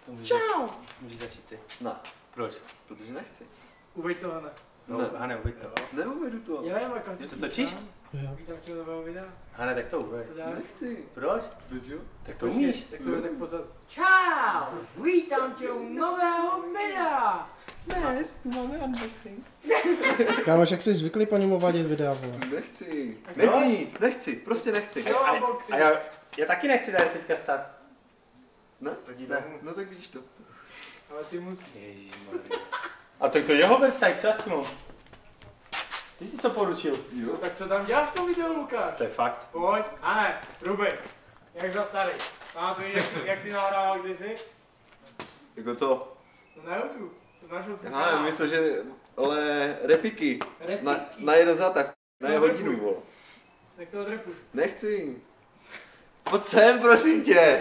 Čau! Můžeš začít ty. Ne. Proč? Protože nechci. Uveď to, Hane. No, Ne. Hane, uveď to. Neuvedu to. Já nevím, jak Ty to točíš? Vítám tě nového videa. Hane, tak to uveď. Co děláš? Nechci. Proč? Proč jo? Tak to umíš. Tak to je tak pozad. Čau! Vítám tě u nového videa! Ne, tu máme unboxing. Kámoš, jak jsi zvyklý po něm uvádět videa, vole? Nechci. Tak Nechci jo. jít, nechci, prostě nechci. A já taky nechci tady teďka stát. Ne? Tak jít Ne. domů. No tak vidíš to. Ale ty musíš. Ježišmarja. A to jeho vercajk, co já s tím mám? Ty jsi to poručil. No Jo. tak co tam děláš v tom videu, Lukáš? To je fakt. Pojď, Hane, Rubik. Jak za starý. Pamatuješ, jak jsi nahrával kdysi? Jako co? No na YouTube. To náš YouTube Já kanál. myslím, že ale repiky. Repiky. Na jeden zátah. Na To hodinu, repuj. vole. Tak to odrepuj. Nechci. Pojď sem, prosím tě.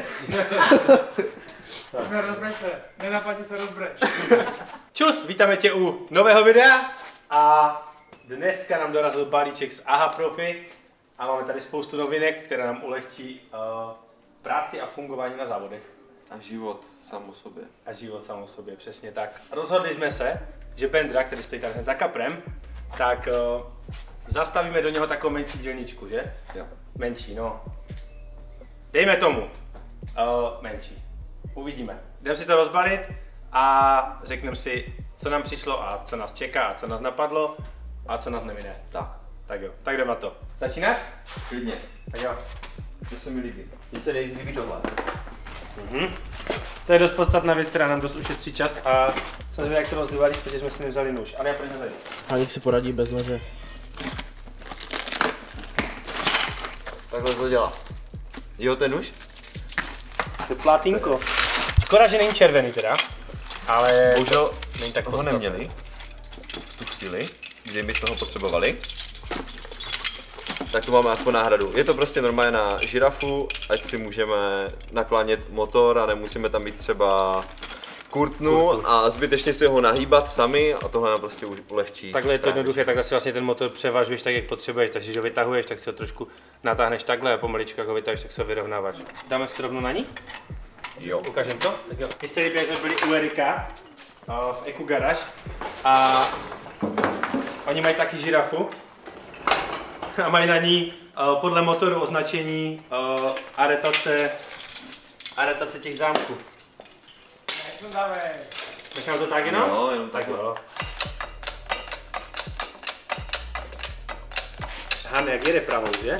Rozbreč se. Nenapadně se rozbreč. Čus, vítáme tě u nového videa a dneska nám dorazil balíček z AHA Profi a máme tady spoustu novinek, které nám ulehčí práci a fungování na závodech. A život sám o sobě. A život sám o sobě, přesně tak. Rozhodli jsme se, že Bendra, který stojí tady hned za kaprem, tak zastavíme do něho takovou menší dílničku, že? Jo. Menší, no. Dejme tomu. Menší. Uvidíme. Jdeme si to rozbalit a řekneme si, co nám přišlo a co nás čeká a co nás napadlo a co nás nemine. Tak. Tak jo, tak jdeme na to. Začínáš? Klidně. Tak jo. To se mi líbí. Mně se nejvíc líbí tohle. To je dost podstatná věc, která nám dost ušetří čas a jsem zvědavý, jak to rozdělali, protože jsme si nevzali nůž. Ale já pojďme tady. Haník si poradí bez nože. Takhle to dělá. Jo, ten nůž? To je plátínko. Škoda, že není červený teda, ale Bohužel není tak ho podstatný. neměli. Tu chvíli, kdy my toho potřebovali. Tak tu máme aspoň náhradu. Je to prostě normálně na žirafu, ať si můžeme naklánět motor a nemusíme tam mít třeba kurtnu a zbytečně si ho nahýbat sami a tohle nám prostě ulehčí. Takhle je to práci. jednoduché, takhle si vlastně ten motor převažuješ tak, jak potřebuješ, takže když ho vytahuješ, tak si ho trošku natáhneš takhle a pomaličku, jak ho vytahuješ, tak se ho vyrovnáváš. Dáme si to rovnou na ní? Jo. Ukážem to? Tak jo. Mně se líbí, jak jsme byli u Erika v Eku Garage a oni mají taky žirafu a mají na ní podle motoru označení aretace těch zámků. Jak to dáme? Nechám to tak jenom? Jo, jenom Tak takhle. jo. Han, jak jede pravou, že?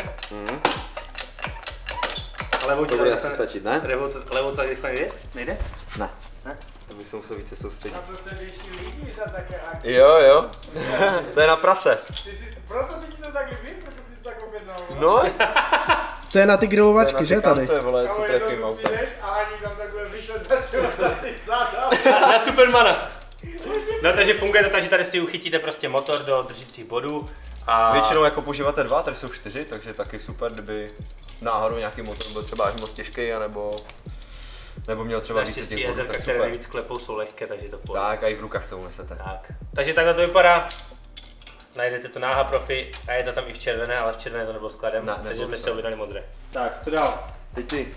A levou To bude asi stačit, ne? Levou to tak rychle nejde? Nejde? Ne. Ne? To bych se musel více soustředit. Na to se větší líbí za také akce. Jo. To je na prase. Proto si ti to tak líbí? Proto si to tak objednal? No, To je na ty grilovačky, že tady? čekánce, vole, co Kámo, trefím jednou autem. přijdeš a ani tam takhle vyšel tady záda. Na Supermana. No takže funguje to tak, že tady si uchytíte prostě motor do držících bodů a Většinou jako používáte 2, tady jsou 4, takže taky super, kdyby náhodou nějaký motor byl třeba až moc těžký, nebo měl třeba více naštěstí těch bodů, jezerka, tak které super. nejvíc klepou, jsou lehké, takže to v pohodě. Tak a i v rukách to unesete. Tak. Takže takhle to vypadá. Najdete to na AHA Profi a je to tam i v červené, ale v červené to nebylo skladem, Ne, nebylo takže jsme si skladem. vydali modré. Tak, co dál? Teď ty.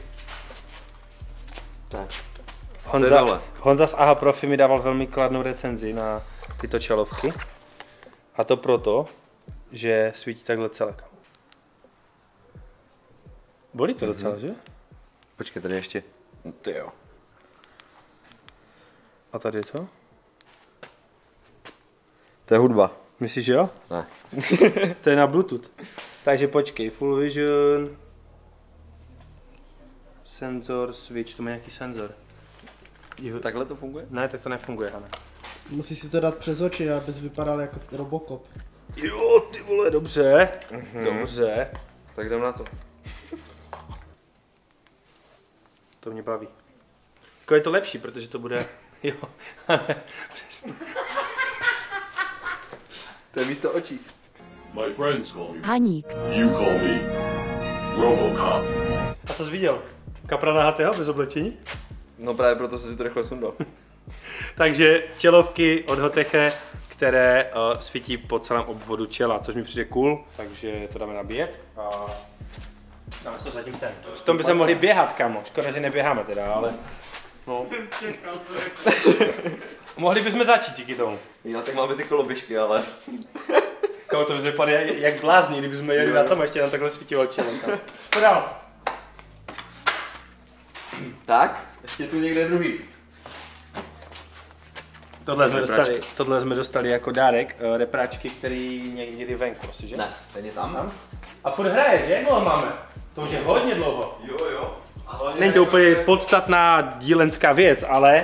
Tak. Honza z AHA Profi mi dával velmi kladnou recenzi na tyto čelovky. A to proto, že svítí takhle celek. Bolí to docela, že? Počkej, tady ještě. Ty jo. A tady co? To je hudba. Myslíš, že jo? Ne. To je na Bluetooth. Takže počkej, Full Vision, senzor, switch, to má nějaký senzor. Takhle to funguje? Ne, tak to nefunguje, Hane. Musíš si to dát přes oči, abys vypadal jako Robocop. Jo, ty vole, dobře. Dobře. Tak jdem na to. To mě baví. Jako je to lepší, protože to bude, jo, ale přesně. To je místo očí. My friends call me. Haník. You call me RoboCop. A to jsi viděl? Kapra nahatého bez oblečení? No právě proto jsem si to rychle sundal. Takže čelovky od Hoteche, které svítí po celém obvodu čela, což mi přijde cool, takže to dáme nabíjet a dáme to zatím sem. V tom by se mohli běhat, kamo, škoda, že neběháme teda, ale No. Jsem čekal, to řekl. Mohli bychom začít díky tomu. Já tak máme ty koloběžky, ale... Kámo, to by vypadá jak blázni, kdybychom jeli na tom a ještě nám takhle svítilo očima. Co dál? Tak, ještě tu někde druhý. Tohle jsme dostali jako dárek, repráčky, který někdy venku, že? Ne, ten je tam. A furt hraje, že? Jak dlouho máme? To už je hodně dlouho. Jo. Není to úplně podstatná dílenská věc, ale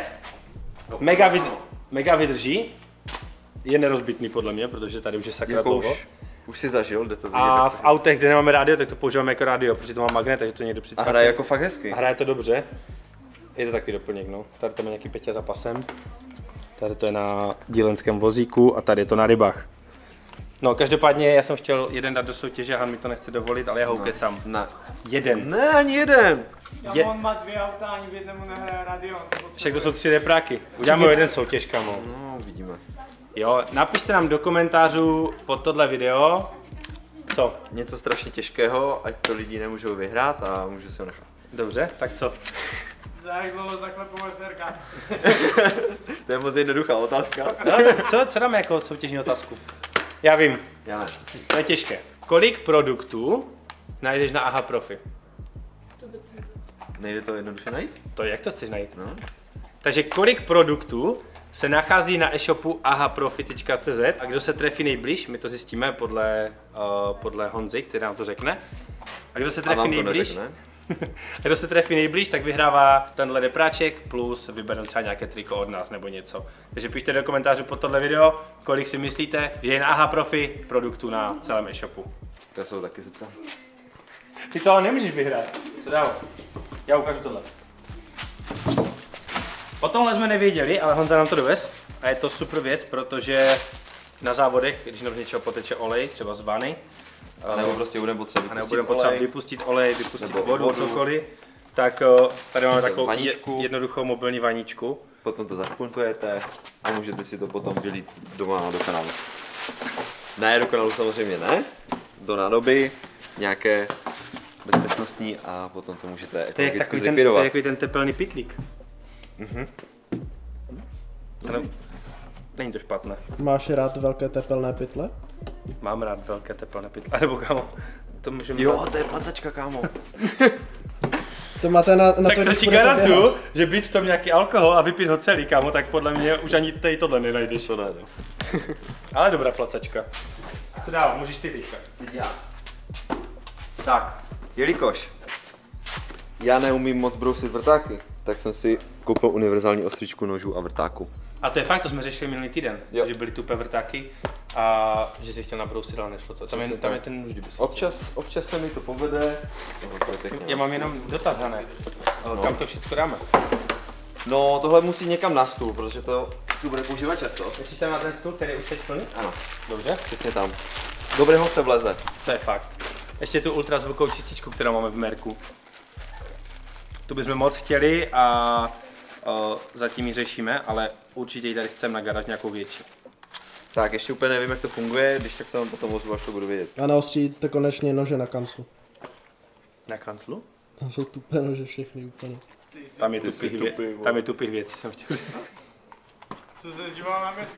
mega vydrží. Je nerozbitný podle mě, protože tady už je sakra Jako dlouho. už si zažil, jde to vidět. A v autech, kde nemáme rádio, tak to používáme jako rádio, protože to má magnet, takže to někdo A přicvakne. hraje jako fakt hezky. A hraje to dobře. Je to taky doplněk, no. Tady to má nějaký Peťa za pasem. Tady to je na dílenském vozíku a tady je to na rybách. No, každopádně já jsem chtěl jeden dát do soutěže, Han mi to nechce dovolit, ale já ho ukecám. Ne. Jeden. Ne, ani jeden. On má 2 auta, ani v jednému nehraje radio. Však to jsou 3 repráky. Uděláme jeden soutěž, kamo. No, uvidíme. Jo, napište nám do komentářů pod tohle video, co? Něco strašně těžkého, ať to lidi nemůžou vyhrát a můžu si ho nechat. Dobře, tak co? Za jak dlouho zaklepu moje serka. To je moc jednoduchá otázka. No, co dáme jako soutěžní otázku? Já vím, Já ne. to je těžké. Kolik produktů najdeš na AHA Profi? Nejde to jednoduše najít? To jak to chceš najít? No. Takže kolik produktů se nachází na e-shopu ahaprofi.cz a kdo se trefí nejblíž, my to zjistíme podle Honzy, který nám to řekne. A kdo se trefí nejblíž, kdo se trefí nejblíž, tak vyhrává tenhle repráček plus vybereme třeba nějaké triko od nás nebo něco. Takže pište do komentářů pod tohle video, kolik si myslíte, že je na AHA Profi produktů na celém e-shopu. To jsou taky zeptat. Ty to ale nemůžeš vyhrát. Co dál? Já ukážu tohle. O tomhle jsme nevěděli, ale Honza nám to dovez a je to super věc, protože na závodech, když nám z něčeho poteče olej, třeba z vany, A nebo prostě budeme potřebovat vypustit olej, vypustit nebo vodu, cokoliv, tak tady máme takovou jednoduchou mobilní vaničku. Potom to zašpuntujete a můžete si to potom vylít doma do kanálu. Ne, do kanálu samozřejmě ne, do nádoby, nějaké bezpečnostní a potom to můžete ekologicky zlikvidovat. To je takový ten tepelný pytlík. Není to špatné. Máš rád velké tepelné pytle? Mám rád velké tepelné pytle, nebo kámo, to můžeme... Jo, to je placačka, kámo. To máte na Tak to, to když ti budete garantuju, běhat. že být v tom nějaký alkohol a vypít ho celý, kámo, tak podle mě už ani tady tohle nenajdeš. To ne, no. Ale dobrá placačka. Co dál, můžeš ty teďka. Teď já. Tak, jelikož já neumím moc brousit vrtáky, tak jsem si koupil univerzální ostřičku nožů a vrtáku. A to je fakt, to jsme řešili minulý týden, Jo. že byly tupé vrtáky a že si chtěl nabrousit, ale nešlo to. Tam je ten nůž, kdyby se... Občas se mi to povede. To je pěkné. Já mám jenom dotaz, Hanek. Kam to všechno dáme? No, tohle musí někam na stůl, protože to si bude používat často. Myslíš tam na ten stůl, který už teď plný? Ano, Dobře. přesně tam. Dobře ho se vleze. To je fakt. Ještě tu ultrazvukovou čističku, kterou máme v Merku. Tu bychom moc chtěli a zatím ji řešíme, ale určitě ji tady chceme na garáž nějakou větší. Tak, ještě úplně nevím, jak to funguje, když tak se vám potom ozvu, až to budu vědět. A naostříte konečně nože na kanclu. Na kanclu? Tam jsou tupé nože všechny úplně. Tam je Ty jsi tupý, vole. tam je tupých věcí, jsem chtěl říct. Co se díval na mě?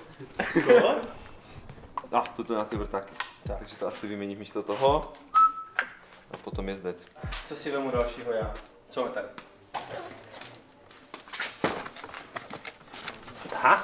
Toto na ty vrtáky. Tak. Takže to asi vyměním místo toho. A potom jezdec. Co si vemu dalšího já? Co máme tady? Aha.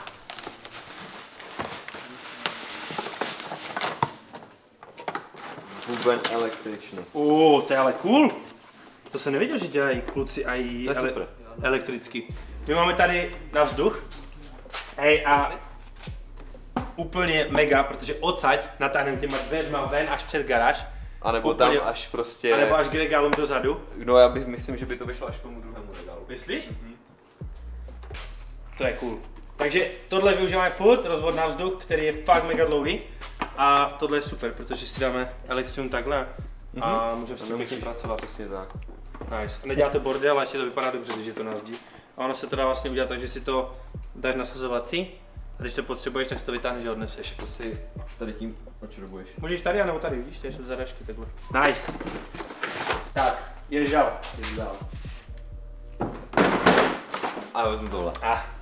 Buben električný. To je ale cool. To jsem nevěděl, že dělají kluci a i elektricky. My máme tady na vzduch. Hej a úplně mega, protože odsaď natáhneme těma dveřma ven až před garáž. A nebo úplně, tam až prostě... A nebo až k regálům dozadu. No já myslím, že by to vyšlo až k tomu druhému regálu. Myslíš? To je cool. Takže tohle využíváme furt, rozvod na vzduch, který je fakt mega dlouhý. A tohle je super, protože si dáme elektřinu takhle a můžeme s tím pěkně pracovat. Přesně tak. Nice. A nedělá to bordel, ale ještě to vypadá dobře, když je to na zdi. A ono se to dá vlastně udělat tak, že si to dáš na sazovací a když to potřebuješ, tak si to vytáhneš a odneseš. To si tady tím odšrubuješ. Můžeš tady, anebo tady, vidíš, tady jsou zadačky takhle. Nice. Tak, jedeš dál. Jdeš dál. A já vezmu tohle.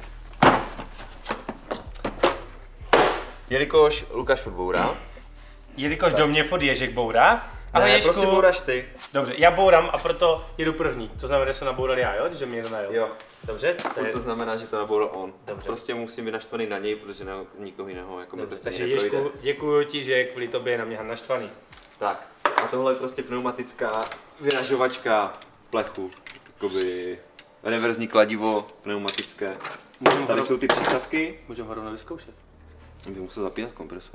Jelikož Lukáš furt bourá. Jelikož do mě furt Ježek bourá. Ale Ne, Ježku, prostě bouraš ty. dobře, já bourám a proto jedu první. To znamená, že jsem naboural já, jo? Že mě někdo najel. Jo. Dobře? To znamená, že to naboural on. Dobře. Prostě musím být naštvaný na něj, protože na nikoho jiného jako mi to stejně Takže neprojde. Ježku, děkuju ti, že kvůli tobě je na mě naštvaný. Tak, a tohle je prostě pneumatická vyražovačka plechu. Jakoby reverzní kladivo, pneumatické. Tady jsou ty přísavky. Můžeme ho rovnou vyzkoušet. Bych musel zapínat kompresor.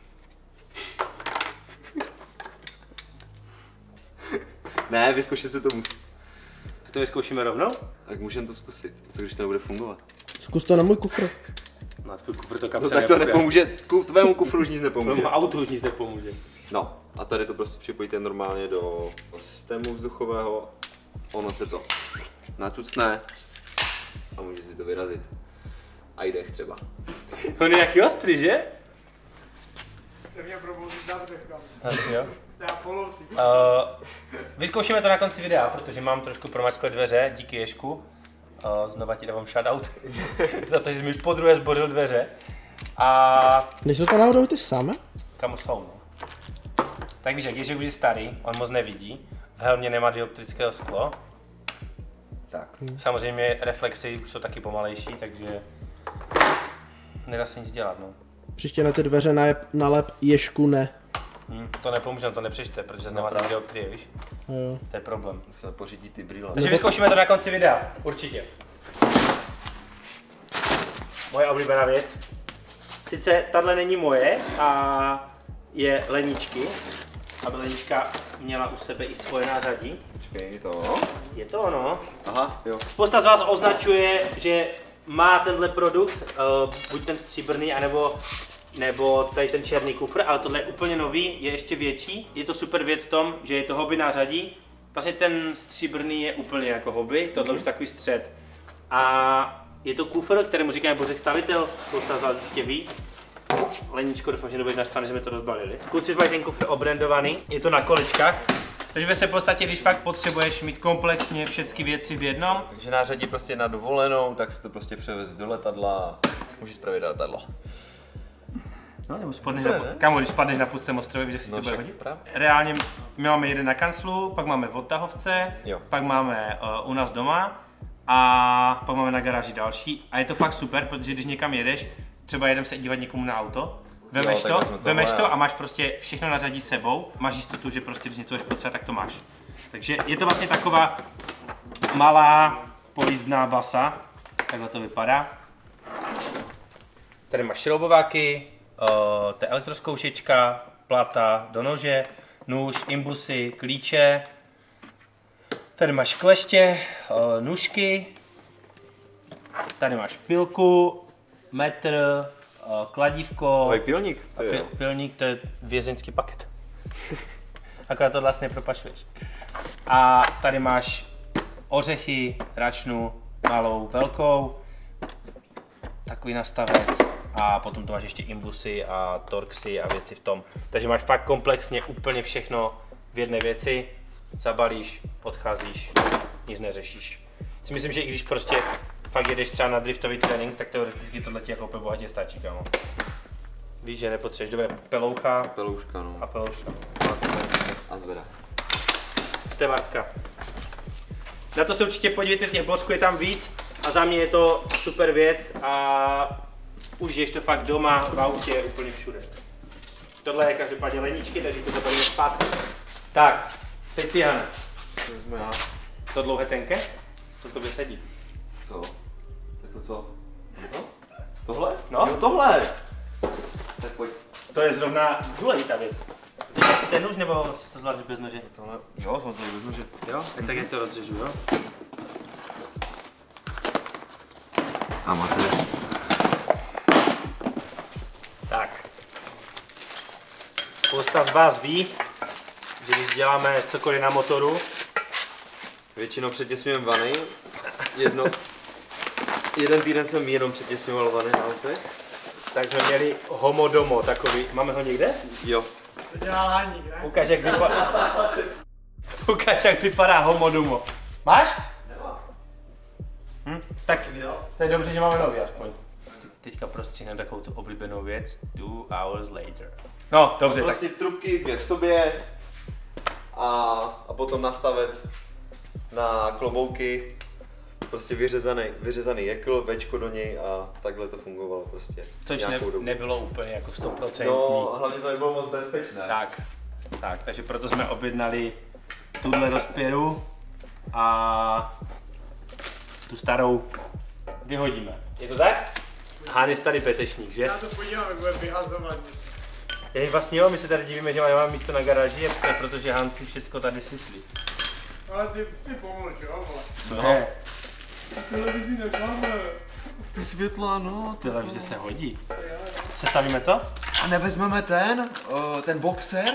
Ne, vyzkoušet se to musí. Tak to vyzkoušíme rovnou? Tak můžeme to zkusit. Co když to nebude fungovat? Zkus to na můj kufr. Na tvůj kufr to No kapsa tak to nepomůže, tvému kufru už nic nepomůže. Tvému autu už nic nepomůže. No, a tady to prostě připojíte normálně do systému vzduchového. Ono se to nacucne a může si to vyrazit. A jde třeba. On je jaký ostrý, že? To mě probouzí zadech, Asi jo. já polousím. Vyzkoušíme to na konci videa, protože mám trošku promačkové dveře, díky Ježku. Znova ti dávám shoutout za to, že jsi mi už podruhé zbořil dveře. A Nejsou to náhodou ty samé? kamo jsou, no. Tak víš, jak Ježek už je starý, on moc nevidí. V helmě nemá dioptrické sklo. Tak. Samozřejmě reflexy už jsou taky pomalejší, takže nedá se nic dělat, no. Příště na ty dveře nalep Ježku ne. To nepomůže, to nepřečte, protože nemá tam dioptrie, víš? Jo. To je problém. Musíme pořídit ty brýle. Takže vyzkoušíme to na konci videa, určitě. Moje oblíbená věc. Sice tahle není moje a je Leničky, aby Lenička měla u sebe i svoje nářadí. Počkej, to. Je to ono. Aha, jo. Spousta z vás označuje, že má tenhle produkt, buď ten stříbrný, nebo tady ten černý kufr, ale tohle je úplně nový, je ještě větší. Je to super věc v tom, že je to hobby nářadí. Vlastně ten stříbrný je úplně jako hobby, tohle už takový střed. A je to kufr, kterému říkáme Bořek stavitel, spousta z vás určitě ví. Leničko, doufám, že nebudeš naštvaný, že jsme to rozbalili. Kluci už mají ten kufr obrandovaný, je to na kolečkách. Takže se v podstatě, když fakt potřebuješ mít komplexně všechny věci v jednom. Takže nářadí prostě na dovolenou, tak si to prostě převez do letadla, můžeš spravit letadlo. No, nebo spadneš kamo, když spadneš na pustém ostrově, že si to bude však hodit? právě. Reálně my máme jeden na kanclu, pak máme v odtahovce, Jo. pak máme u nás doma a pak máme na garáži další. A je to fakt super, protože když někam jedeš, třeba jedem se dívat někomu na auto, vemeš to a máš prostě všechno na řadí sebou, máš jistotu, že prostě když něco budeš potřebovat, tak to máš. Takže je to vlastně taková malá pojízdná basa, takhle to vypadá. Tady máš šroubováky, to je elektrozkoušečka, plata do nože, nůž, imbusy, klíče. Tady máš kleště, nůžky. Tady máš pilku, metr, kladívko. Oj, pilník, to je. Pilník, to je vězeňský paket. Akorát to vlastně propašuješ. A tady máš ořechy, račnu, malou, velkou. Takový nastavec. A potom tu máš ještě imbusy a torxy a věci v tom. Takže máš fakt komplexně úplně všechno v jedné věci. Zabalíš, odcházíš, nic neřešíš. Si myslím, že i když prostě fakt jedeš třeba na driftový trénink, tak teoreticky tohle ti jako úplně bohatě stačí, kámo. Víš, že nepotřebuješ dobré peloucha Pelouška, no. a pelouška. A zveda. Stevartka. Na to se určitě podívejte, těch bořků je tam víc a za mě je to super věc a užiješ to fakt doma, v autě, úplně všude. Tohle je každopádně Leničky, takže to zabalíme zpátky. Tak, teď ty, Hane. To vezmu já. To dlouhé tenké? To tobě sedí. Co? Jako co? To? Tohle? No. Jo, tohle! Tak pojď. To je zrovna důležitá věc. Chceš si ten nůž nebo si to zvládneš bez nože? Tohle, jo, jsem to vezmu, že... Jo? Tak jak to rozřežu, jo? Amatér. Tak. Spousta z vás ví, že když děláme cokoliv na motoru, Většinou přetěsňujeme vany. Jeden týden jsem jenom přetěsňoval vany na autech. tak jsme měli homodomo takový. Máme ho někde? Jo. To dělá Haník, ne? Ukaž, jak vypadá homodomo. Máš? Tak to je dobře, že máme nový aspoň. Teďka prostříhneme takovou tu oblíbenou věc. 2 hours later. No, dobře, tak. Prostě trubky dvě v sobě a potom nastavec na klobouky. Prostě vyřezaný jekl, večko do něj a takhle to fungovalo prostě. Což nebylo úplně jako 100%. No, hlavně to nebylo moc bezpečné. Tak, takže proto jsme objednali tuhle rozpěru a tu starou vyhodíme. Je to tak? Hán je starý petečník, že? Já to podívám, jak bude vyhazovat. Je, vlastně jo, my se tady divíme, že máme místo na garáži, protože Hán si všecko tady syslí. Ale ty pomůž, jo, vole. Co je? Televizní nemáme. Ty světla, no. Televize se hodí. Sestavíme to? A nevezmeme ten boxer?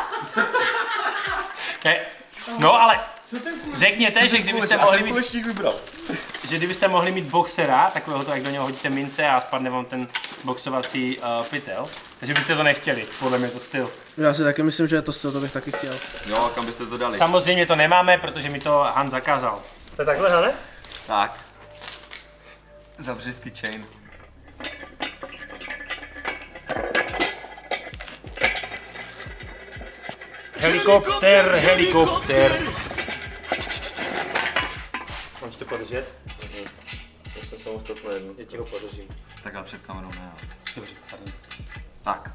No ale řekněte, že kdybyste mohli mít, vybral. že kdybyste mohli mít boxera, takového to, jak do něho hodíte mince a spadne vám ten boxovací pytel, takže byste to nechtěli, podle mě to styl. Já si taky myslím, že je to styl, to bych taky chtěl. Jo, kam byste to dali? Samozřejmě to nemáme, protože mi to Han zakázal. To je takhle, Hane? Tak. Zabřesky chain. Helikopter. Mám ti to podržet? To jsem samostatné jedno. Já ti ho podržím. Takhle před kamerou ne. Dobře, pardon. Tak.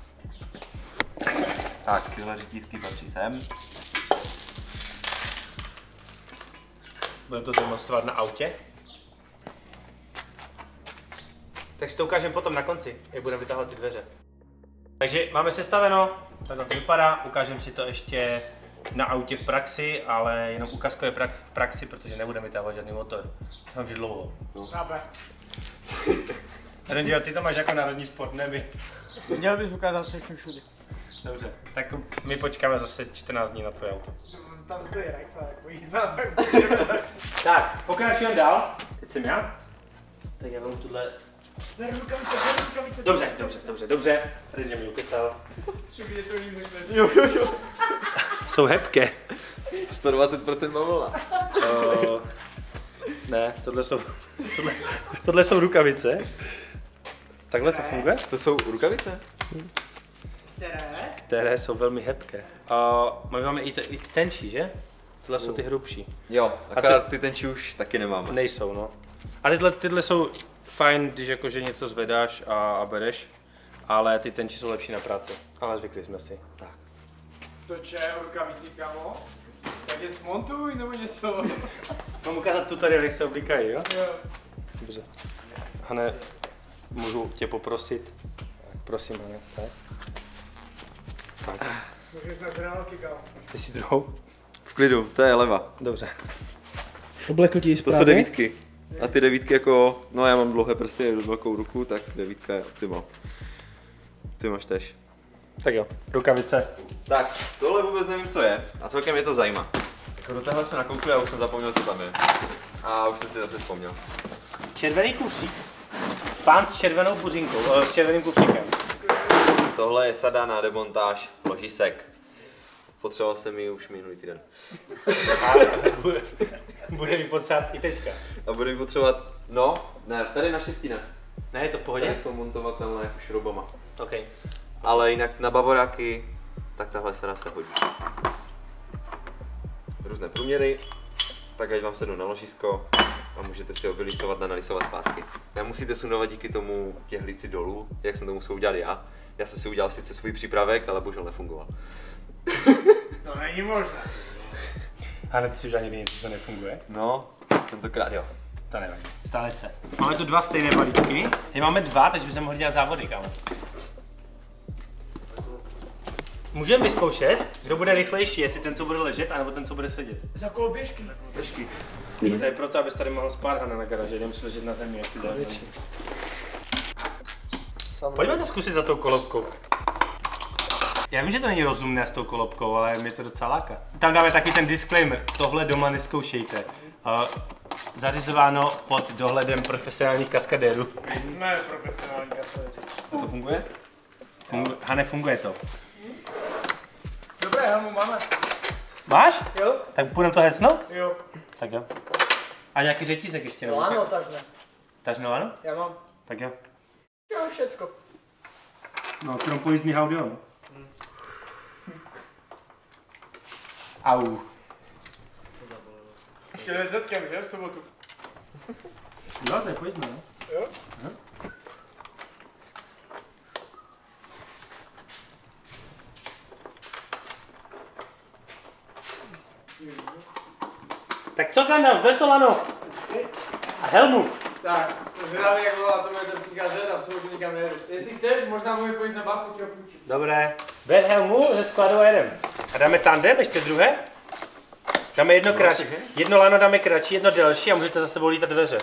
Tak, tyhle řetízky patří sem. Budeme to demonstrovat na autě. Tak si to ukážeme potom na konci, jak budeme vytahovat ty dveře. Takže máme sestaveno, takhle to vypadá, ukážeme si to ještě na autě v praxi, ale jenom ukázka je v praxi, protože nebudeme vytahovat žádný motor. Mám že dlouho. Chápe. Rendio, ty to máš jako národní sport, ne my. Měl bys ukázat všechno všude. Dobře, tak my počkáme zase 14 dní na tvoje auto. Tam stojí Rexa, jako jízdná. Tak, pokračujeme dál. Teď jsem já. Tak já vám tuhle... Rukavice. Dobře. Rendio mi ukecal. Chci vidět to jiný než Jo. Jsou hebké. 120% bavlna. Ne, tohle jsou rukavice. Takhle to funguje? To jsou rukavice? Které jsou velmi hebké. My máme i ty tenčí, že? Tohle jsou ty hrubší. Jo, akorát ty tenčí už taky nemáme. Nejsou, no. A tyhle jsou fajn, když jakože něco zvedáš a bereš, ale ty tenčí jsou lepší na práci. Ale zvykli jsme si. Tak. To če, rukavicí, kamo? Tak je smontuj nebo něco? Mám ukázat tutoriál, jak se oblíkají, jo? Jo. Dobře. Hane, můžu tě poprosit? Tak, prosím, Hane. Tak. Můžeš na granolky, kamo. Chci si druhou? V klidu, to je leva. Dobře. Oblekl ti ji To správně? jsou devítky. A ty devítky jako, no já mám dlouhé prsty, velkou ruku, tak devítka je optimal. Ty máš tež. Tak jo, rukavice. Tak, tohle vůbec nevím, co je a celkem mě to zajímá. Jako do téhle jsme nakoukli a už jsem zapomněl, co tam je. A už jsem si zase vzpomněl. Červený kufřík. Pán s červenou puřinkou, s červeným kufříkem. Tohle je sada na demontáž ložisek. Potřeboval jsem ji už minulý týden. A bude mi potřebovat i teďka. A bude mi potřebovat, no, ne, tady naštěstí ne. Ne, je to v pohodě? Tady jsou montovatelné jako šroubama. OK. Ale jinak na bavoráky, tak tahle sada se hodí. Různé průměry, tak ať vám sednu na ložisko a můžete si ho vylísovat a nalísovat zpátky. Nemusíte sunovat díky tomu těhlici dolů, jak jsem to musel udělat já. Já jsem si udělal sice svůj přípravek, ale bohužel nefungoval. To není možné. Hane, ty si udělal někdy něco, co nefunguje? No, tentokrát jo. To nevadí, stále se. Máme tu dva stejné balíčky. Máme dva, takže bychom mohli dělat závody, kámo. Můžeme vyzkoušet, kdo bude rychlejší, jestli ten, co bude ležet, anebo ten, co bude sedět. Za koloběžky. To je proto, abys tady mohl spát, Hana, na garáži, nemusíš ležet na zemi, jak ty další. Pojďme to zkusit za tou kolobkou. Já vím, že to není rozumné s tou kolobkou, ale mě to docela láká. Tam dáme taky ten disclaimer, tohle doma neskoušejte. Zařizováno pod dohledem profesionálních kaskadérů. Jsme profesionální kaskadéři. To funguje? Hane, funguje to. Dobré, helmu máme. Máš? Jo? Tak půjdeme to hecnout? Jo. Tak jo. A nějaký řetízek ještě nebo? No ano, takhle. Dáš na lano? Já mám. Tak jo. Já mám všecko. No, krom pojízdný audio, no. Au. Ještě zetkem, že? V sobotu. Jo, to je pojízdný, no. Jo? Aha. Tak co, Gandalf, ber to lano. A helmu. Tak, zvědavý jak volá, to budete přicházet a v sobotu nikam nejedu. Jestli chceš, možná můj pojít na bávku, ti ho půjčím. Dobré. Ber helmu ze skladu a jedem. A dáme tandem, ještě druhé? Dáme jedno kratší. Jedno lano dáme kratší, jedno delší a můžete za sebou lítat dveře.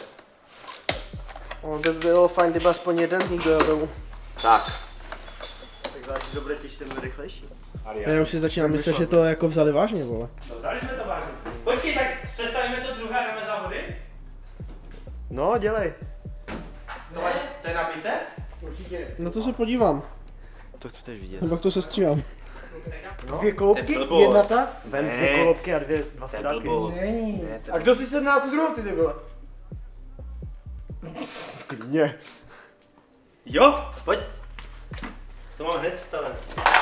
By bylo fajn, kdyby aspoň jeden z nich dojel dolů. Tak. Tak záleží, kdo bude těžší, ten bude rychlejší. Já už si začínám myslet, že to jako vzali vážně, vole. No, dali jsme to vážně. Počkej, tak představíme to druhé a dáme závody? No, dělej. To je nabité? Určitě. Na to se podívám. To chceš vidět. Nebo to se stříhám. Dvě kolobky, To je blbost. jedna ta, vem Ne. dvě kolobky a dva To je sedáky. blbost. Není. Ne, to A kdo si sedne na tu druhou, ty vole? Klidně. Jo, pojď. To mám hned sestavené.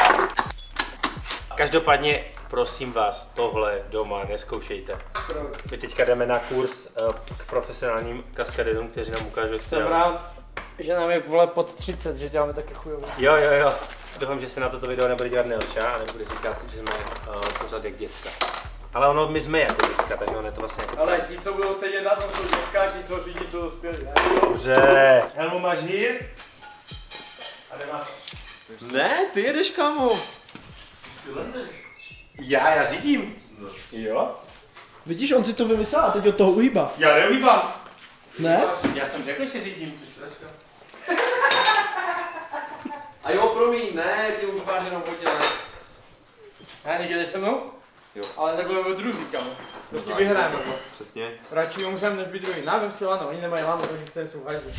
Každopádně, prosím vás, tohle doma neskoušejte. My teďka jdeme na kurz k profesionálním kaskadérům, kteří nám ukážou, jak to Jsem dělat. rád, že nám je vole pod 30, že děláme taky chujově. Jo. Doufám, že se na toto video nebude dělat neočá a nebude říkat, že jsme pořád jak děcka. Ale ono, my jsme jako děcka, takže ono je to vlastně jako... Ale ti, co budou sedět na tom, jsou dětská, ti, co řídí, jsou dospělí. Ne? Dobře. Helmu máš hýr? A nemá... Ne, ty jedeš, kámo. Já řídím. Jo? Vidíš, on si to vymyslel a teď od toho uhýbá. Já neuhýbám. Ne? Já jsem řekl, že řídím. A jo, promiň, ne, ty už máš jenom hodně. Ne, někde jdeš se mnou? Jo. Ale tak budeme druhý, kamo. Prostě tak, vyhráme. Přesně. Radši umřem, než být druhý. Návím si lano, oni nemají lano, takže se jsou hajzli.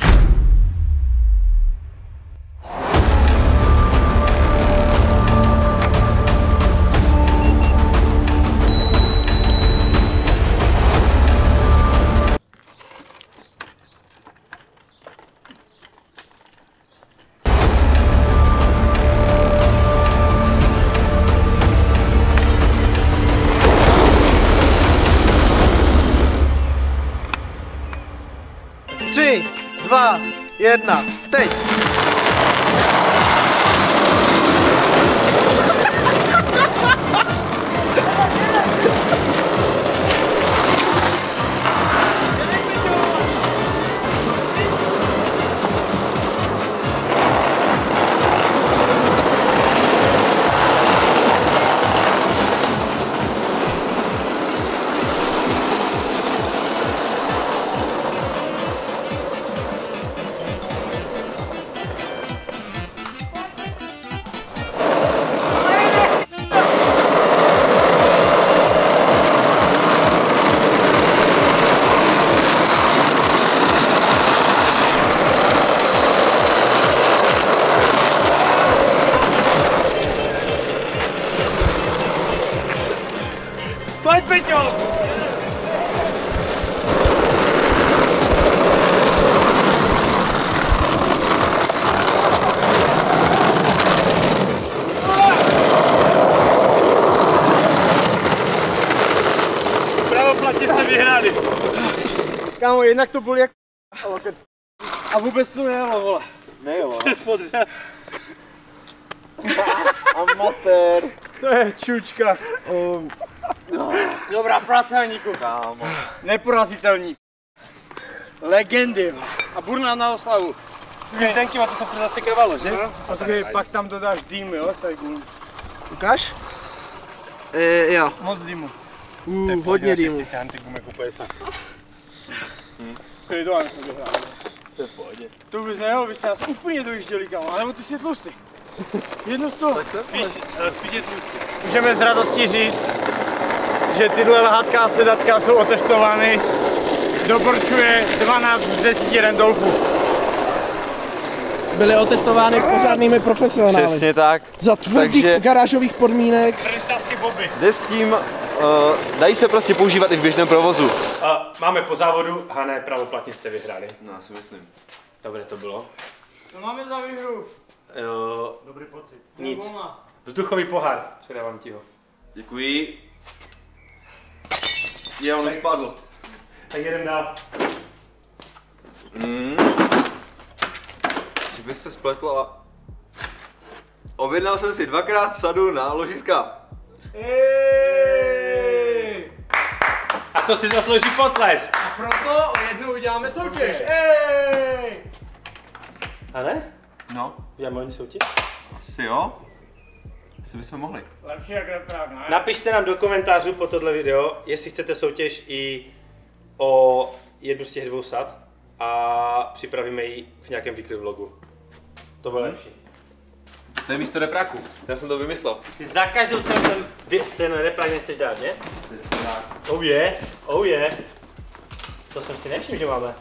Tři, dva, jedna, teď! Pojď, Peťo! Pravoplatně jsme vyhráli. Kámo, jednak to bylo jak a vůbec to nejelo, vole. Nejelo. Podřel. Amatér. To je čučka. Dobrá práce, Haníku. Kámo. Neporazitelní. Legendy. A budu nám na oslavu. Myšlenky, to se furt zasekávalo, že? Protože pak tam dodáš dým, jo? Tak Ukáž? Jo. moc dýmu. Hodně dýmu. Si ty gumy kupuje sám. To je to, ale jsme dohráli. To je v pohodě. To bys nejel, vy jste nás úplně dojížděli, kámo, anebo ty jsi je tlustý. Jedno z toho. Spíš je tlustý. Můžeme s radostí říct, že tyhle lahatka a sedatka jsou otestovány. Doporučuje 12 z 10 Randolfů. Byly otestovány pořádnými profesionály. Přesně tak. Za tvrdých Takže- garážových podmínek. Freštářské boby. Jde s tím dají se prostě používat i v běžném provozu. Máme po závodu, Hane, pravoplatně jste vyhráli. No, já si myslím. Dobře to bylo. Co máme za výhru? Dobrý pocit. Nic. Vzduchový pohár, předávám ti ho. Děkuji. Je, on spadl. Tak jeden dál. Že bych se spletl a... Objednal jsem si 2krát sadu na ložiska. A to si zaslouží potlesk. A proto jednou uděláme soutěž. A ne? No, Uděláme oni soutěž? asi jo. Asi bychom mohli. Lepší jak reprák, ne? Napište nám do komentářů po tohle video, jestli chcete soutěž i o jednu z těch 2 sad a připravíme ji v nějakém weekly vlogu. To bylo lepší. To je místo repráku. Já jsem to vymyslel. Ty za každou cenu ten replák nechceš dát, ne? Oh yeah. To jsem si nevšiml, že máme.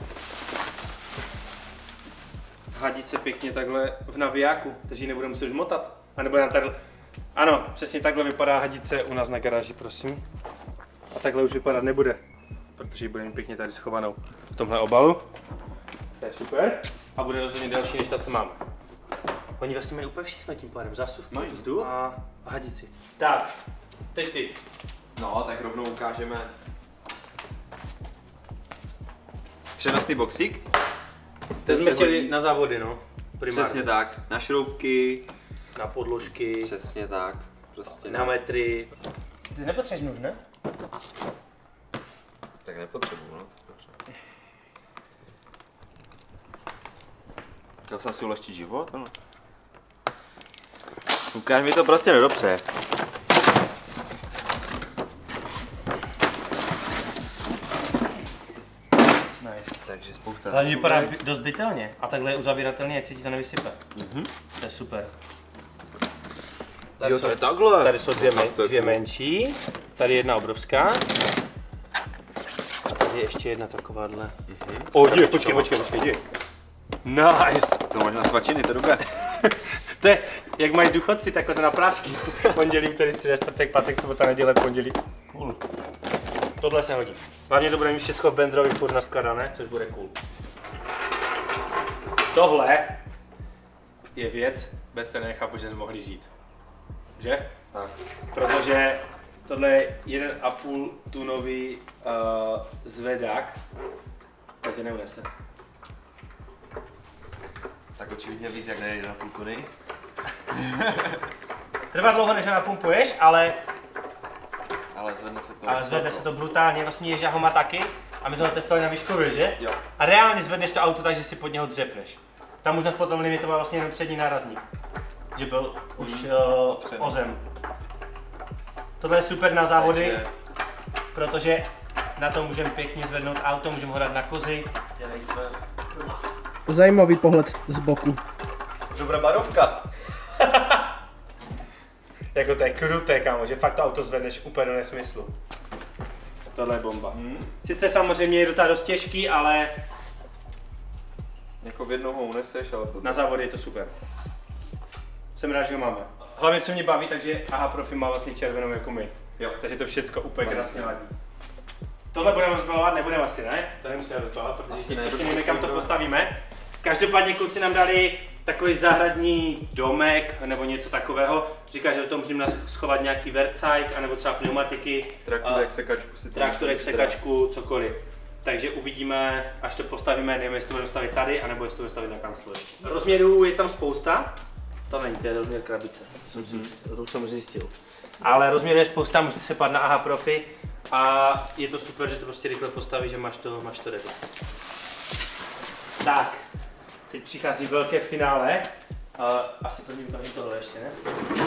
Hadice pěkně takhle v navijáku, takže ji nebudeme muset žmotat. A nebo nám tady... Ano, přesně takhle vypadá hadice u nás na garáži, prosím. A takhle už vypadat nebude, protože ji budeme pěkně tady schovanou v tomhle obalu. To je super. A bude rozhodně delší než ta, co máme. Oni vlastně mají úplně všechno tím pádem, zásuvky, vzduch a hadici. Tak, teď ty. No, tak rovnou ukážeme přenosný boxík. Ten jsme chtěli na závody, no. Primárně. Přesně tak, na šroubky. Na podložky. Přesně tak. Prostě na metry. Ty nepotřebuješ nůž, ne? Tak nepotřebuji, no. Chtěl jsem si ulehčit život, ano. Ukáž mi to prostě nedopře. Nice. Takže spousta. Hlavně vypadá dost bytelně a takhle je uzavíratelný, ať se ti to nevysype. To je super. Tady Jo, to je takhle. Tady jsou dvě menší, tady jedna obrovská. A tady je ještě jedna takováhle. Počkej, jdi. Nice! To máš na svačiny, to je dobré. To je, jak mají důchodci, takhle to na prášky. Pondělí, úterý, středa, čtvrtek, pátek, sobota, neděle, pondělí. Cool. Tohle se hodí. Hlavně to bude mít všechno v Bendrovi furt naskladané, což bude cool. Tohle je věc, bez té nechápu, že jsme mohli žít. Že? Tak. Protože tohle je 1,5 tunový zvedák, to tě neunese. Tak očividně víc jak nejde na půl tuny. Trvá dlouho, než ho napumpuješ, ale zvedne se to. brutálně, vlastně Ježa ho má taky a my jsme ho testovali na výškově, že? Jo. A reálně zvedneš to auto tak, že si pod něho dřepneš. Ta možnost potom limitovala vlastně jenom přední nárazník, že byl už o zem. Tohle je super na závody, protože na to můžeme pěkně zvednout auto, můžeme ho dát na kozy. Zajímavý pohled z boku. Dobrá barovka. Jako to je kruté, kámo, že fakt to auto zvedneš úplně do nesmyslu. Tohle je bomba. Sice samozřejmě je docela dost těžký, ale Jako v jednou ho uneseš, ale to... na závody je to super. Jsem rád, že ho máme. Hlavně co mě baví, takže AHA Profi má vlastně červenou jako my. Jo. Takže to všecko úplně krásně ladí. Tohle budeme rozbalovat, nebudeme asi, ne? To nemusíme rozbalovat, protože ještě nevíme, kam to postavíme. Každopádně kluci nám dali takový zahradní domek nebo něco takového. Říká, že do toho můžeme schovat nějaký vercajk, anebo třeba pneumatiky. Traktorek, sekačku si Traktorek, sekačku, cokoliv. Takže uvidíme, až to postavíme, nevím, jestli to budeme stavit tady, anebo jestli to budeme stavit na kanclu. Rozměrů je tam spousta. To není, to je rozměr krabice, to už jsem zjistil. Ale rozměrů je spousta, můžete se pát na AHA Profi a je to super, že to prostě rychle postaví, že máš to ready. Tak, teď přichází velké finále. Asi to ukážu tohle ještě, ne?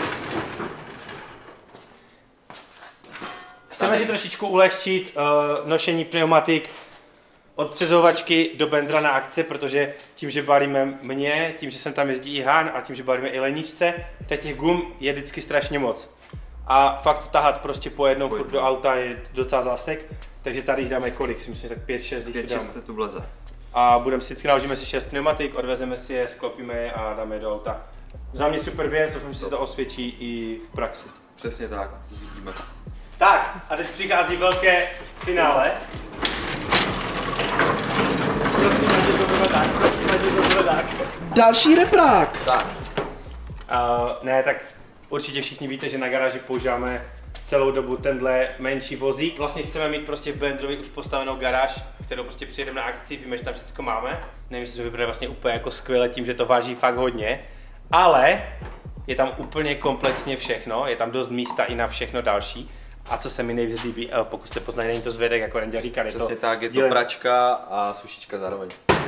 Chceme si trošičku ulehčit nošení pneumatik od přezovačky do Bendra na akce, protože tím, že balíme mě, tím, že jsem tam jezdí i Hán a tím, že balíme i Leničce, tak těch gum je vždycky strašně moc. A fakt tahat prostě po jednou furt do auta je docela zásek, takže tady jich dáme kolik, si myslím, tak 5-6 jich dáme. 5-6 tu vleze. A budeme si vždycky naložíme si 6 pneumatik, odvezeme si je, sklopíme je a dáme je do auta. Za mě super věc, doufám, že se to osvědčí i v praxi. Přesně tak, uvidíme. Tak, a teď přichází velké finále. Prosím, ať to bude tak, prosím, ať to bude tak. Další reprák. Tak. Ne, tak určitě všichni víte, že na garáži používáme celou dobu tenhle menší vozík. Vlastně chceme mít prostě v Blendrovi už postavenou garáž, kterou prostě přijedeme na akci, víme, že tam všechno máme. Nevím, jestli to vypadá vlastně úplně jako skvěle tím, že to váží fakt hodně, ale je tam úplně komplexně všechno, je tam dost místa i na všechno další. A co se mi nejvíc líbí, pokud jste poznali, není to zvedek, jako Renďa říkal, je to Přesně tak, je to pračka a sušička zároveň.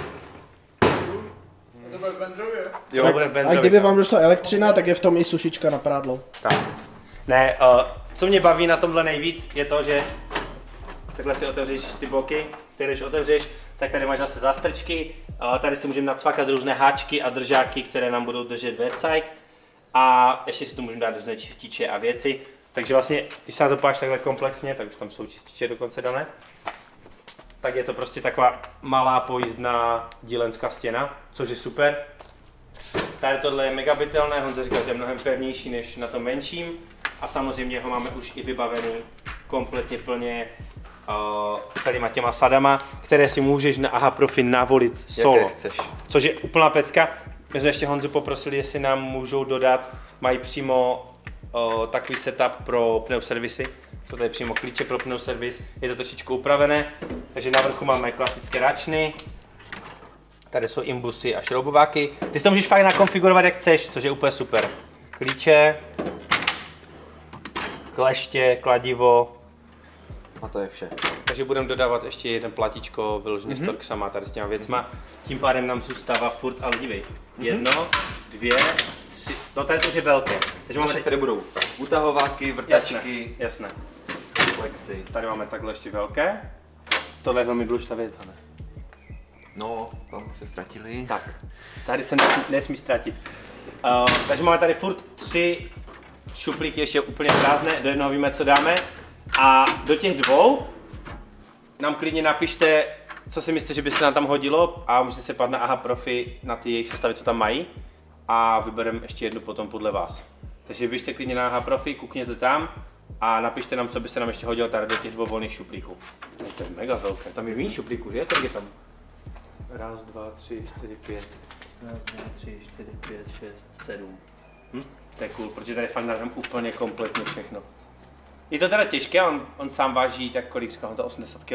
To bude v Blendrově. Jo, bude v A Blendrovi. kdyby vám došla elektřina, tak je v tom i sušička na prádlo. Tak. Ne, co mě baví na tomhle nejvíc, je to, že takhle si otevřeš ty boky, ty když otevřeš, tak tady máš zase zástrčky, tady si můžeme nacvakat různé háčky a držáky, které nám budou držet vercajk a ještě si tu můžeme dát různé čističe a věci. Takže vlastně, když se na to páš takhle komplexně, tak už tam jsou čističe dokonce dané, tak je to prostě taková malá pojízdná dílenská stěna, což je super. Tady tohle je mega bytelné, Honza říkal, že je mnohem pevnější než na tom menším a samozřejmě ho máme už i vybavený kompletně plně celýma těma sadama, které si můžeš na AHA Profi navolit solo, Jaké chceš. což je úplná pecka. My jsme ještě Honzu poprosili, jestli nám můžou dodat, mají přímo takový setup pro pneuservisy. Toto je přímo klíče pro pneuservis, je to trošičku upravené, takže na vrchu máme klasické račny. Tady jsou imbusy a šroubováky. Ty si to můžeš fakt nakonfigurovat jak chceš, což je úplně super. Klíče, kleště, kladivo. A to je vše. Takže budeme dodávat ještě jeden platíčko vyloženě s Torxama tady s těma věcma. Tím pádem nám zůstává furt, ale dívej. 1, 2, 3, no tady to už je velké. Takže máme Tady budou utahováky, vrtačky, jasné. flexy. Tady máme takhle ještě velké. Tohle je velmi důležitá věc, ne? No, tam už se ztratili. Tak, tady se nesmí ztratit. Takže máme tady furt 3 šuplíky ještě úplně prázdné, do jednoho víme, co dáme. A do těch 2 nám klidně napište, co si myslíte, že by se nám tam hodilo a můžete se pát na AHA Profi na ty jejich sestavy, co tam mají a vybereme ještě jednu potom podle vás. Takže běžte klidně na AHA Profi, kukněte tam a napište nám, co by se nám ještě hodilo tady do těch 2 volných šuplíků. To je mega velké, tam je méně šuplíků, že? Tak je tam. 1, 2, 3, 4, 5. 1, 2, 3, 4, 5, 6, 7. To je cool, protože tady fakt nahrám úplně kompletně všechno. Je to teda těžké, on sám váží tak kolik říkal, on za 80 kg?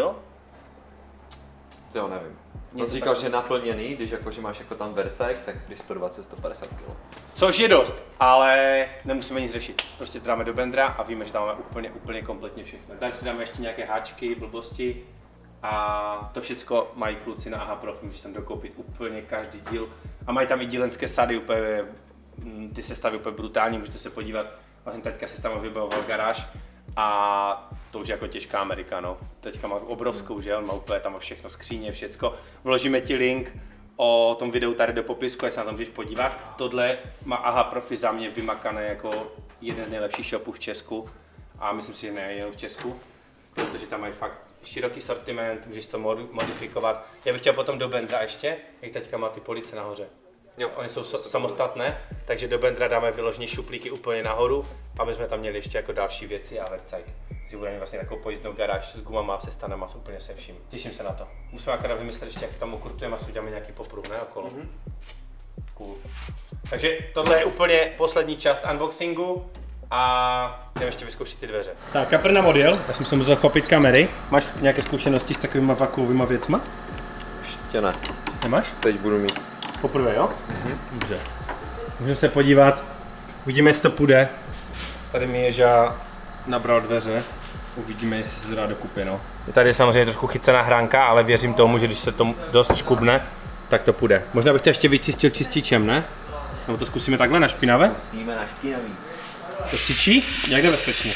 To jo, nevím. On říkal, že naplněný, když jakože máš jako tam vercek, tak když 120-150 kg. Což je dost, ale nemusíme nic řešit. Prostě to dáme do bendra a víme, že tam máme úplně kompletně všechno. Tady si dáme ještě nějaké háčky, blbosti a to všecko mají kluci na AHA Profi, můžeš tam dokoupit úplně každý díl. A mají tam i dílenské sady, úplně, ty sestavy úplně brutální, můžete se podívat. Vlastně teďka se tam vybavoval garáž a to už je jako těžká Amerika, no. Teďka má obrovskou, že on má úplně tam všechno, skříně, všecko. Vložíme ti link o tom videu tady do popisku, jestli se na tom můžeš podívat. Tohle má AHA Profi za mě vymakané jako jeden z nejlepších shopů v Česku a myslím si, že nejen v Česku, protože tam mají fakt široký sortiment, můžeš to modifikovat. Já bych chtěl potom do bendra ještě, jak teďka má ty police nahoře. Jo. Oni jsou samostatné, takže do bendra dáme vyloženě šuplíky úplně nahoru, aby jsme tam měli ještě jako další věci a vercajk. Takže budeme mít vlastně takovou pojízdnou garáž s gumama, se stanama, s úplně se vším. Těším se na to. Musíme akorát vymyslet ještě, jak tam ukurtujeme a uděláme nějaký popruh, ne, okolo. Cool. Takže tohle je úplně poslední část unboxingu a jdeme ještě vyzkoušet ty dveře. Tak, Kaprna odjel, já jsem se musel chopit kamery. Máš nějaké zkušenosti s takovýma vakuovýma věcma? Ještě ne. Nemáš? Teď budu mít. Poprvé, jo? Dobře. Můžeme se podívat, uvidíme, jestli to půjde. Tady mi Ježa nabral dveře, uvidíme, jestli se to dá dokupy, no. Tady je samozřejmě trošku chycená hránka, ale věřím tomu, že když se to dost škubne, tak to půjde. Možná bych to ještě vyčistil čističem, ne? Nebo to zkusíme takhle na špinavé? Zkusíme na špinavý. To syčí? Jak nebezpečně?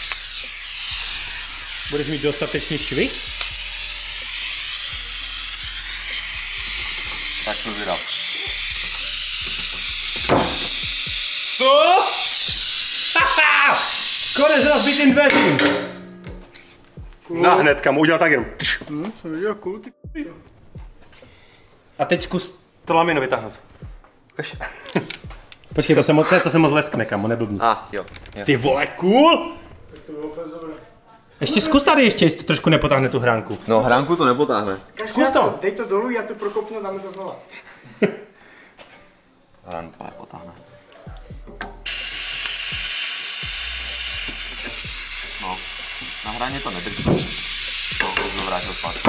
Budeš mít dostatečný švih? Tak to vydal. Co? Konec rozbitým dveřím! No hnedka mu udělal tak jenom. Jsem viděl cool, ty A teď zkus to lamino vytáhnout. Ukaž. Počkej, to se moc leskne, kamo, neblbni. Jo. Ty vole, cool! Tak to bylo úplně dobré. Ještě zkus tady ještě, jestli to trošku nepotáhne tu hránku. No, hránku to nepotáhne. Zkus to. Dej to dolů, já to prokopnu, dáme to znova. Hránku to nepotáhne. No, na hraně to nedrží. To vrátil zpátky.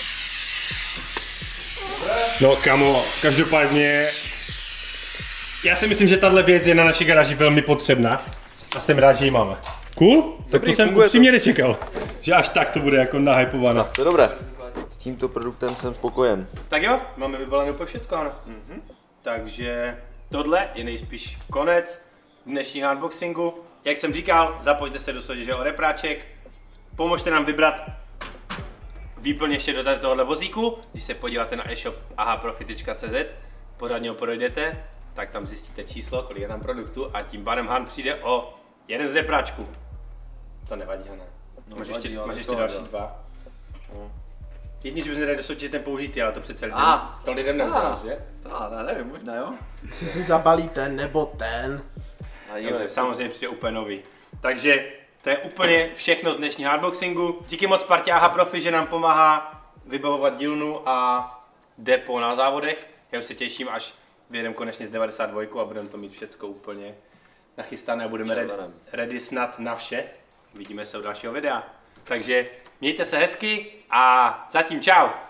No kamo, každopádně já si myslím, že tahle věc je na naší garáži velmi potřebná a jsem rád, že ji máme. Cool? Tak to jsem upřímně nečekal, že až tak to bude jako nahypované. To je dobré. S tímto produktem jsem spokojen. Tak jo, máme vybalené úplně všecko, ano. Takže tohle je nejspíš konec dnešního unboxingu. Jak jsem říkal, zapojte se do soutěže o repráček, pomožte nám vybrat výplněště do tohohle vozíku. Když se podíváte na e-shop ahaprofi.cz, pořádně ho projdete, tak tam zjistíte číslo, kolik je tam produktu a tím pádem Han přijde o jeden z repráčků. To nevadí, Hane. Máš ještě další dva. Jediný, že bys nedali do soutěže ten použitý, ale to přece lidem, to lidem neukáž, že? Nevím, možná jo. Jestli si zabalí ten nebo ten. Dobře, samozřejmě přijde úplně nový. Takže to je úplně všechno z dnešního unboxingu. Díky moc partě AHA Profi, že nám pomáhá vybavovat dílnu a depo na závodech. Já už se těším, až vyjedeme konečně z 92 a budeme to mít všecko úplně nachystané a budeme ready snad na vše. Vidíme se u dalšího videa. Takže mějte se hezky a zatím čau.